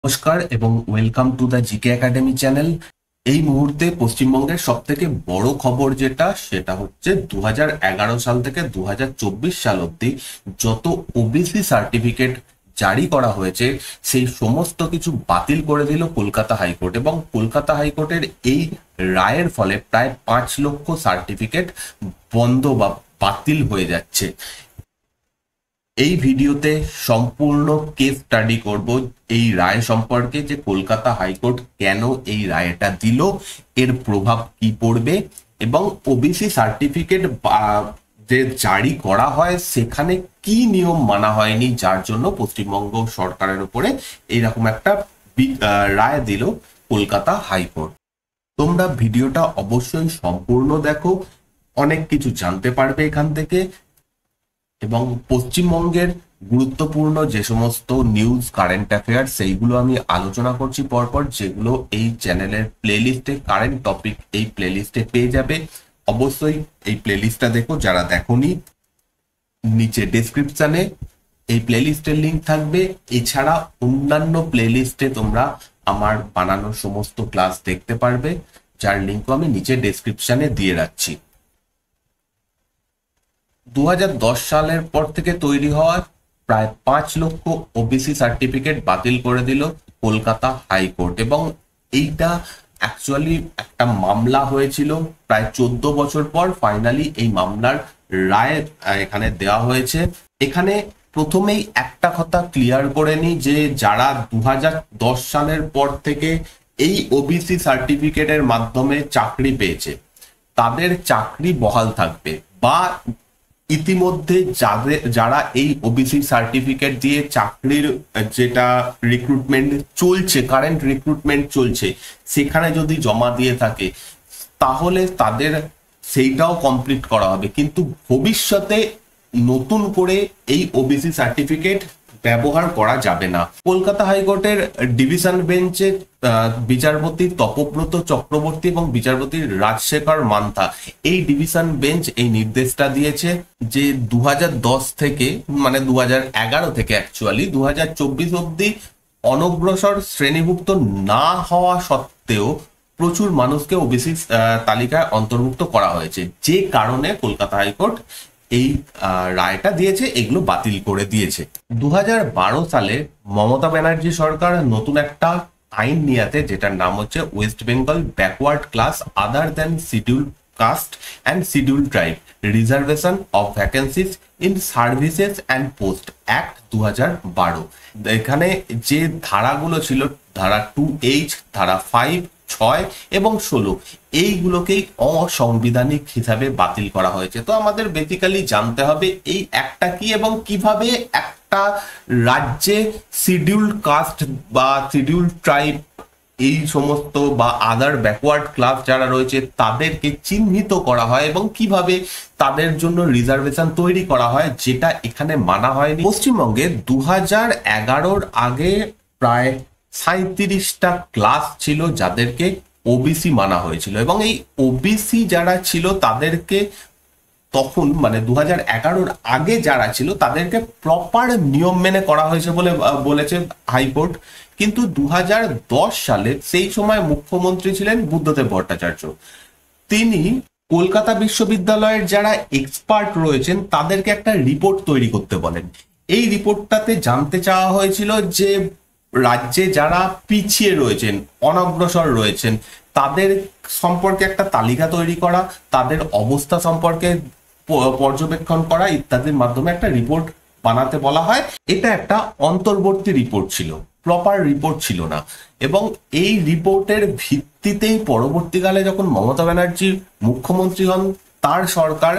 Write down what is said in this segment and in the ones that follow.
নমস্কার এবং welcome to the GK academy channel. এই মুহূর্তে পশ্চিমবঙ্গের সব থেকে বড় খবর সেটা হচ্ছে 2011 সাল থেকে 2024 সাল অবধি যত ওবিসি সার্টিফিকেট জারি করা হয়েছে সেই সমস্ত কিছু বাতিল করে দিল কলকাতা হাইকোর্ট। এবং কলকাতা হাইকোর্টের এই রায়ের ফলে প্রায় 5 লক্ষ সার্টিফিকেট বন্ধ বা বাতিল হয়ে যাচ্ছে। এই ভিডিওতে সম্পূর্ণ কেস স্টাডি করব এই রায় সম্পর্কে, যে কলকাতা হাইকোর্ট কেন এই রায়টা দিল, এর প্রভাব কি পড়বে এবং ওবিসি সার্টিফিকেট যে জারি করা হয় সেখানে কি নিয়ম মানা হয়নি যার জন্য পশ্চিমবঙ্গ সরকারের উপরে এইরকম একটা রায় দিল কলকাতা হাইকোর্ট। তোমরা ভিডিওটা অবশ্যই সম্পূর্ণ দেখো, অনেক কিছু জানতে পারবে এখান থেকে। এবং পশ্চিমবঙ্গের গুরুত্বপূর্ণ যে সমস্ত নিউজ কারেন্ট অ্যাফেয়ার সেইগুলো আমি আলোচনা করছি পরপর, যেগুলো এই চ্যানেলের প্লেলিস্টে কারেন্ট টপিক এই প্লেলিস্টে পেয়ে যাবে। অবশ্যই এই প্লেলিস্টটা দেখো যারা দেখোনি, নিচে ডেসক্রিপশনে এই প্লেলিস্টের লিঙ্ক থাকবে। এছাড়া অন্যান্য প্লেলিস্টে তোমরা আমার বানানো সমস্ত ক্লাস দেখতে পারবে, যার লিঙ্কও আমি নিচে ডেসক্রিপশনে দিয়ে রাখছি। 2010 সালের পর থেকে তৈরি হওয়া প্রায় 5 লক্ষ ওবিসি সার্টিফিকেট বাতিল করে দিল কলকাতা হাইকোর্ট। এবং এইটা অ্যাকচুয়ালি একটা মামলা হয়েছিল প্রায় 14 বছর পর ফাইনালি এই মামলার রায় এখানে দেওয়া হয়েছে। এখানে প্রথমেই একটা কথা ক্লিয়ার করে নি যে যারা 2010 সালের পর থেকে এই ওবিসি সার্টিফিকেটের মাধ্যমে চাকরি পেয়েছে তাদের চাকরি বহাল থাকবে, বা ইতিমধ্যে যারা এই ওবিসি সার্টিফিকেট দিয়ে চাকরির যেটা রিক্রুটমেন্ট চলছে, কারেন্ট রিক্রুটমেন্ট চলছে, সেখানে যদি জমা দিয়ে থাকে তাহলে তাদের সেইটাও কমপ্লিট করা হবে। কিন্তু ভবিষ্যতে নতুন করে এই ওবিসি সার্টিফিকেট ব্যবহার করা যাবে না। কলকাতা হাইকোর্টের ডিভিশন বেঞ্চে বিচারপতি তপব্রত চক্রবর্তী এবং বিচারপতি রাজশেখর মান্থা এই ডিভিশন বেঞ্চ এই নির্দেশটা দিয়েছে যে 2010 থেকে মানে 2011 থেকে অ্যাকচুয়ালি 2024 অবধি অনগ্রসর শ্রেণীভুক্ত না হওয়া সত্ত্বেও প্রচুর মানুষকে ওবিসি তালিকায় অন্তর্ভুক্ত করা হয়েছে, যে কারণে কলকাতা হাইকোর্ট এই রায়টা দিয়েছে, এগুলো বাতিল করে দিয়েছে। 2012 সালে মমতা ব্যানার্জি সরকার নতুন একটা আইন নিয়ে আসে যেটার নাম হচ্ছে West Bengal backward class other than schedule caste and schedule tribe reservation of vacancies in services and post act 2012। এখানে যে ধারাগুলো ছিল, ধারা 2H, ধারা 5, 6 এবং 16, এইগুলোকেই অসাংবিধানিক হিসাবে বাতিল করা হয়েছে। তো আমাদের বেসিক্যালি জানতে হবে এই একটা কি এবং কিভাবে একটা রাজ্যে শিডিউল্ড কাস্ট বা শিডিউল্ড ট্রাইব এই সমস্ত বা আদার ব্যাকওয়ার্ড ক্লাস যারা রয়েছে তাদেরকে চিহ্নিত করা হয় এবং কিভাবে তাদের জন্য রিজার্ভেশন তৈরি করা হয়, যেটা এখানে মানা হয়নি। পশ্চিমবঙ্গে 2011-র আগে প্রায় 37টা ক্লাস ছিল যাদেরকে ওবিসি মানা হয়েছিল, এবং এই ওবিসি যারা ছিল তাদেরকে তখন মানে 2011-র আগে যারা ছিল তাদেরকে প্রপার নিয়ম মেনে করা হয়েছে বলে বলেছে হাইকোর্ট। কিন্তু 2010 সালে সেই সময় মুখ্যমন্ত্রী ছিলেন বুদ্ধদেব ভট্টাচার্য। তিনি কলকাতা বিশ্ববিদ্যালয়ের যারা এক্সপার্ট রয়েছেন তাদেরকে একটা রিপোর্ট তৈরি করতে বলেন। এই রিপোর্টটাতে জানতে চাওয়া হয়েছিল যে রাজ্যে যারা পিছিয়ে রয়েছেন, অনগ্রসর রয়েছেন, তাদের সম্পর্কে একটা তালিকা তৈরি করা, তাদের অবস্থা সম্পর্কে পর্যবেক্ষণ করা ইত্যাদির মাধ্যমে একটা রিপোর্ট বানাতে বলা হয়। এটা একটা অন্তর্বর্তী রিপোর্ট ছিল, প্রপার রিপোর্ট ছিল না। এবং এই রিপোর্টের ভিত্তিতেই পরবর্তীকালে যখন মমতা ব্যানার্জি মুখ্যমন্ত্রী হন, তার সরকার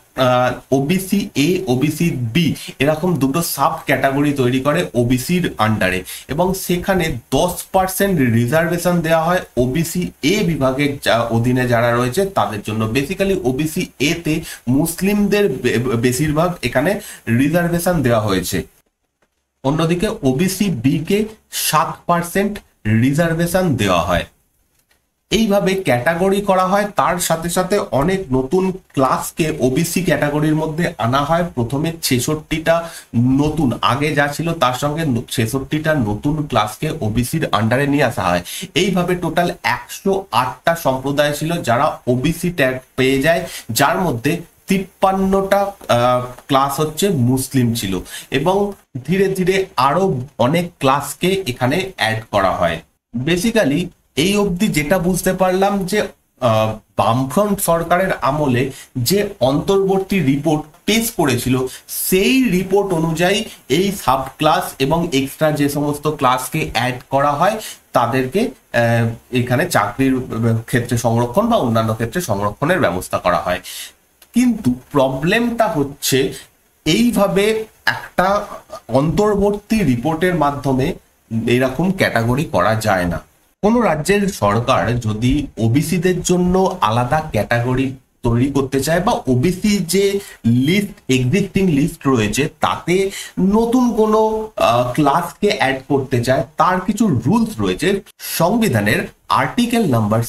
ওবিসি এ, ওবিসি বি এরকম দুটো সাব ক্যাটাগরি তৈরি করে ওবিসির আন্ডারে, এবং সেখানে 10% রিজার্ভেশন দেওয়া হয় ওবিসি এ বিভাগের অধীনে যারা রয়েছে তাদের জন্য। বেসিক্যালি ওবিসি এ তে মুসলিমদের বেশিরভাগ এখানে রিজার্ভেশন দেওয়া হয়েছে। অন্যদিকে ওবিসি বি কে 7% রিজার্ভেশন দেওয়া হয়। এইভাবে ক্যাটাগরি করা হয়, তার সাথে সাথে অনেক নতুন ক্লাসকে ওবিসি ক্যাটাগরির মধ্যে আনা হয়। প্রথমে 66টা নতুন, আগে যা ছিল তার সঙ্গে 66টা নতুন ক্লাসকে ওবিসির আন্ডারে নিয়ে আসা হয়। এইভাবে টোটাল 108টা সম্প্রদায় ছিল যারা ওবিসি ট্যাগ পেয়ে যায়, যার মধ্যে 53টা ক্লাস হচ্ছে মুসলিম ছিল, এবং ধীরে ধীরে আরো অনেক ক্লাসকে এখানে অ্যাড করা হয়। বেসিক্যালি এই অবধি যেটা বুঝতে পারলাম যে বামফ্রন্ট সরকারের আমলে যে অন্তর্বর্তী রিপোর্ট পেশ করেছিল, সেই রিপোর্ট অনুযায়ী এই সাব ক্লাস এবং এক্সট্রা যে সমস্ত ক্লাসকে অ্যাড করা হয় তাদেরকে এখানে চাকরির ক্ষেত্রে সংরক্ষণ বা অন্যান্য ক্ষেত্রে সংরক্ষণের ব্যবস্থা করা হয়। কিন্তু প্রবলেমটা হচ্ছে এইভাবে একটা অন্তর্বর্তী রিপোর্টের মাধ্যমে এরকম ক্যাটাগরি করা যায় না। কোনো রাজ্যের সরকার যদি ওবিসিদের জন্য আলাদা ক্যাটাগরি তৈরি করতে চায় বা ওবিসি যে লিস্ট, এক্সিস্টিং লিস্ট রয়েছে তাতে নতুন কোনো ক্লাসকে অ্যাড করতে চায়, তার কিছু রুলস রয়েছে। সংবিধানের আর্টিকেল নাম্বার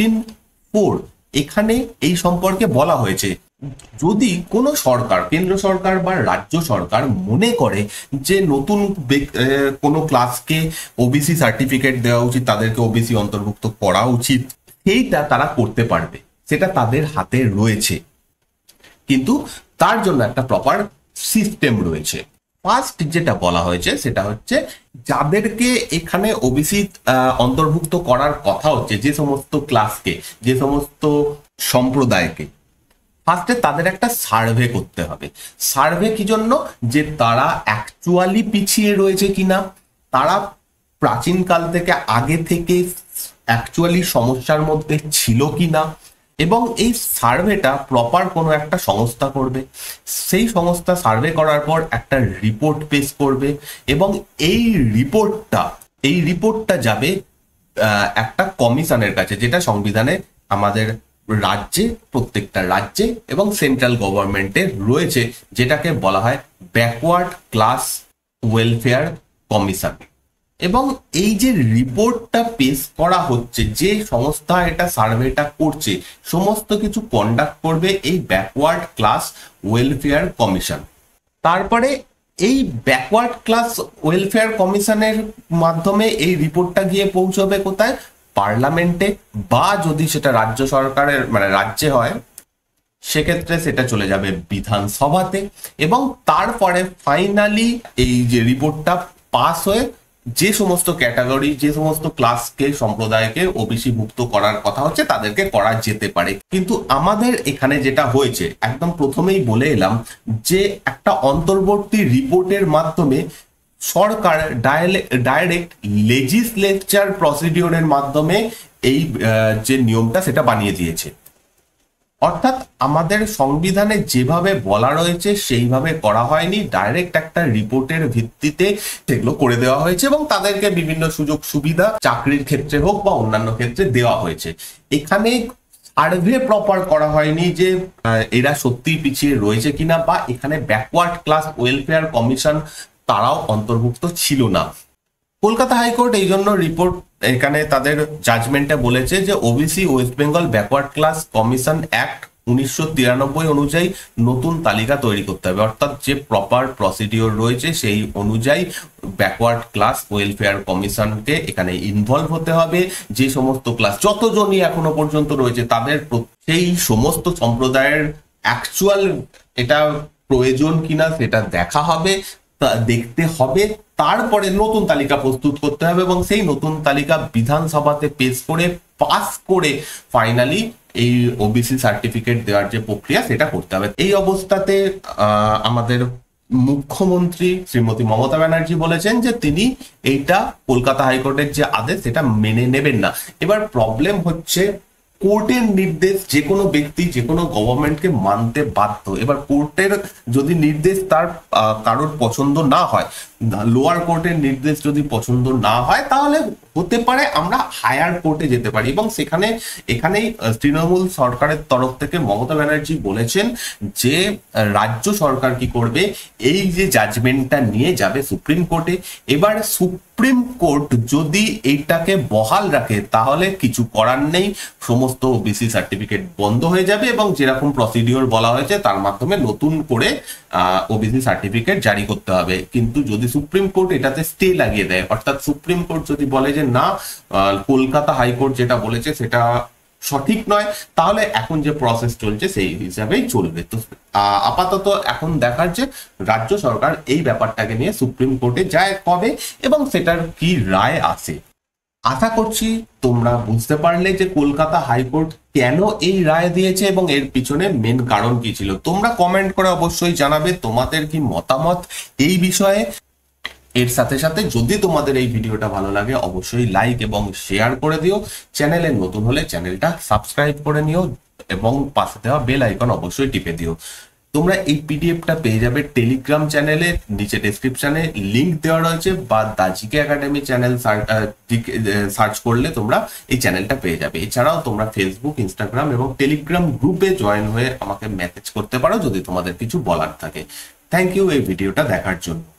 16(4) এখানে এই সম্পর্কে বলা হয়েছে, যদি কোনো সরকার, কেন্দ্র সরকার বা রাজ্য সরকার মনে করে যে নতুন কোনো ক্লাসকে ওবিসি সার্টিফিকেট দেওয়া উচিত, তাদেরকে ওবিসি অন্তর্ভুক্ত করা উচিত, সেইটা তারা করতে পারবে, সেটা তাদের হাতে রয়েছে। কিন্তু তার জন্য একটা প্রপার সিস্টেম রয়েছে। ফার্স্ট যেটা বলা হয়েছে সেটা হচ্ছে, যাদেরকে এখানে ওবিসি অন্তর্ভুক্ত করার কথা হচ্ছে, যে সমস্ত ক্লাসকে, যে সমস্ত সম্প্রদায়কে, ফার্স্টে তাদের একটা সার্ভে করতে হবে। সার্ভে কি জন্য? যে তারা অ্যাকচুয়ালি পিছিয়ে রয়েছে কিনা, তারা প্রাচীনকাল থেকে আগে থেকে অ্যাকচুয়ালি সমস্যার মধ্যে ছিল কিনা, এবং এই সার্ভেটা প্রপার কোনো একটা সংস্থা করবে। সেই সংস্থা সার্ভে করার পর একটা রিপোর্ট পেশ করবে, এবং এই রিপোর্টটা যাবে একটা কমিশনের কাছে, যেটা সংবিধানে আমাদের রাজ্যে, প্রত্যেকটা রাজ্যে এবং সেন্ট্রাল গভর্নমেন্টে রয়েছে, যেটাকে বলা হয় ব্যাকওয়ার্ড ক্লাস ওয়েলফেয়ার কমিশন। এবং এই যে রিপোর্টটা পেশ করা হচ্ছে, যে সংস্থা এটা সার্ভেটা করছে, সমস্ত কিছু কন্ডাক্ট করবে এই ব্যাকওয়ার্ড ক্লাস ওয়েলফেয়ার কমিশন। তারপরে এই ব্যাকওয়ার্ড ক্লাস ওয়েলফেয়ার কমিশনের মাধ্যমে এই রিপোর্টটা গিয়ে পৌঁছবে কোথায়? পার্লামেন্টে, বা যদি সেটা রাজ্য সরকারের মানে রাজ্যে হয় সেক্ষেত্রে সেটা চলে যাবে বিধানসভাতে, এবং তারপরে ফাইনালি এই যে রিপোর্টটা পাস হয়ে যে সমস্ত ক্যাটাগরি, যে সমস্ত ক্লাসকে, সম্প্রদায়কে ওবিসি মুক্ত করার কথা হচ্ছে তাদেরকে করা যেতে পারে। কিন্তু আমাদের এখানে যেটা হয়েছে, একদম প্রথমেই বলে এলাম যে একটা অন্তর্বর্তী রিপোর্টের মাধ্যমে সরকার ডাইরেক্ট লেজিসলেচার প্রসিডিওরের মাধ্যমে এই যে নিয়মটা সেটা বানিয়ে দিয়েছে। অর্থাৎ আমাদের সংবিধানে যেভাবে বলা রয়েছে সেইভাবে করা হয়নি, ডাইরেক্ট একটা রিপোর্টের ভিত্তিতে সেগুলো করে দেওয়া হয়েছে, এবং তাদেরকে বিভিন্ন সুযোগ সুবিধা চাকরির ক্ষেত্রে হোক বা অন্যান্য ক্ষেত্রে দেওয়া হয়েছে। এখানে সার্ভে প্রপার করা হয়নি যে এরা সত্যি পিছিয়ে রয়েছে কিনা, বা এখানে ব্যাকওয়ার্ড ক্লাস ওয়েলফেয়ার কমিশন তারাও অন্তর্ভুক্ত ছিল না। কলকাতা হাইকোর্ট এই জন্য রিপোর্ট এখানে তাদের জাজমেন্টে বলেছে যে OBC West Bengal backward class commission act 1993 অনুযায়ী নতুন তালিকা তৈরি করতে হবে। অর্থাৎ যে প্রপার প্রসিডিওর রয়েছে সেই অনুযায়ী ব্যাকওয়ার্ড ক্লাস ওয়েলফেয়ার কমিশনকে এখানে ইনভলভ হতে হবে। যে সমস্ত ক্লাস, যতজনই এখনো পর্যন্ত রয়েছে, তাদের সেই সমস্ত সম্প্রদায়ের অ্যাকচুয়াল এটা প্রয়োজন কিনা সেটা দেখা হবে, দেখতে হবে। তারপরে নতুন তালিকা প্রস্তুত করতে হবে, এবং সেই নতুন তালিকা বিধানসভাতে পেশ করে পাস করে ফাইনালি এই ওবিসি সার্টিফিকেট দেওয়ার যে প্রক্রিয়া সেটা করতে হবে। এই অবস্থাতে আমাদের মুখ্যমন্ত্রী শ্রীমতী মমতা ব্যানার্জি বলেছেন যে তিনি এইটা কলকাতা হাইকোর্টের যে আদেশ সেটা মেনে নেবেন না। এবার প্রবলেম হচ্ছে, কোর্টের নির্দেশ যে কোনো ব্যক্তি, যে কোনো গভর্নমেন্টকে মানতে বাধ্য। এবার কোর্টের যদি নির্দেশ তার কারোর পছন্দ না হয়, লোয়ার কোর্টের নির্দেশ যদি পছন্দ না হয় তাহলে হতে পারে আমরা হায়ার কোর্টে যেতে পারি, এবং এখানেই তৃণমূল সরকারের তরফ থেকে মমতা ব্যানার্জি বলেছেন যে রাজ্য সরকার কি করবে, এই যে জাজমেন্টটা নিয়ে যাবে সুপ্রিম কোর্টে। এবার সুপ্রিম কোর্ট যদি এইটাকে বহাল রাখে তাহলে কিছু করার নেই, সমস্ত ওবিসি সার্টিফিকেট বন্ধ হয়ে যাবে এবং যেরকম প্রসিডিওর বলা হয়েছে তার মাধ্যমে নতুন করে ওবিসি সার্টিফিকেট জারি করতে হবে। কিন্তু যদি সুপ্রিম কোর্ট এটাতে স্টে লাগিয়ে দেয়, অর্থাৎ সুপ্রিম কোর্ট যদি বলে যে না কলকাতা হাইকোর্ট যেটা বলেছে সেটা সঠিক নয়, তাহলে এখন যে প্রসেস চলছে সেই হিসাবেই চলবে। তো আপাতত এখন দেখার যে রাজ্য সরকার এই ব্যাপারটাকে নিয়ে সুপ্রিম কোর্টে যায় কবে এবং সেটার কি রায় আসে। আশা করছি তোমরা বুঝতে পারলে যে কলকাতা হাইকোর্ট কেন এই রায় দিয়েছে এবং এর পিছনে মেন কারণ কি ছিল। তোমরা কমেন্ট করে অবশ্যই জানাবে তোমাদের কি মতামত এই বিষয়ে। এর সাথে সাথে যদি তোমাদের এই ভিডিওটা ভালো লাগে অবশ্যই লাইক এবং শেয়ার করে দিও। চ্যানেলে নতুন হলে চ্যানেলটা সাবস্ক্রাইব করে নিও এবং পাশে দেওয়া বেল আইকন অবশ্যই টিপে দিও। তোমরা এই পিডিএফটা পেয়ে যাবে টেলিগ্রাম চ্যানেলে, নিচে ডেসক্রিপশনে লিংক দেওয়া রয়েছে, বা the GK academy channel search করলে তোমরা এই চ্যানেলটা পেয়ে যাবে। এছাড়াও তোমরা ফেসবুক, ইনস্টাগ্রাম এবং টেলিগ্রাম গ্রুপে জয়েন হয়ে আমাকে মেসেজ করতে পারো যদি তোমাদের কিছু বলার থাকে। থ্যাংক ইউ এই ভিডিওটা দেখার জন্য।